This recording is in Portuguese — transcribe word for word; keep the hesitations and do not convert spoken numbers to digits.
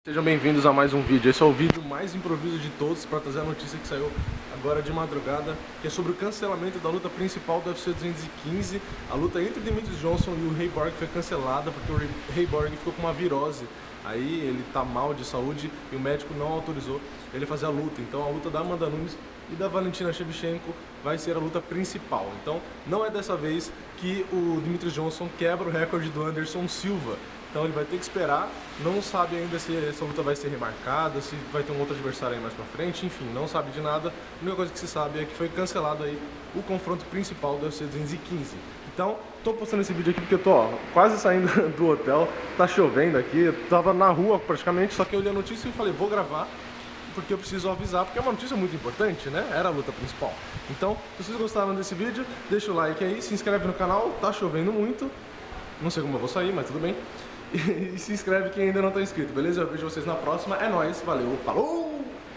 Sejam bem-vindos a mais um vídeo. Esse é o vídeo mais improviso de todos para trazer a notícia que saiu agora de madrugada, que é sobre o cancelamento da luta principal do U F C duzentos e quinze. A luta entre Demetrious Johnson e o Ray Borg foi cancelada porque o Ray Borg ficou com uma virose. Aí ele tá mal de saúde e o médico não autorizou ele fazer a luta. Então a luta da Amanda Nunes e da Valentina Shevchenko vai ser a luta principal. Então não é dessa vez que o Demetrious Johnson quebra o recorde do Anderson Silva. Então ele vai ter que esperar, não sabe ainda se essa luta vai ser remarcada, se vai ter um outro adversário aí mais pra frente, enfim, não sabe de nada. A única coisa que se sabe é que foi cancelado aí o confronto principal do U F C duzentos e quinze. Então, tô postando esse vídeo aqui porque eu tô, ó, quase saindo do hotel, tá chovendo aqui, eu tava na rua praticamente, só que eu li a notícia e falei, vou gravar, porque eu preciso avisar, porque é uma notícia muito importante, né? Era a luta principal. Então, se vocês gostaram desse vídeo, deixa o like aí, se inscreve no canal, tá chovendo muito, não sei como eu vou sair, mas tudo bem. E se inscreve quem ainda não tá inscrito, beleza? Eu vejo vocês na próxima. É nóis, valeu, falou!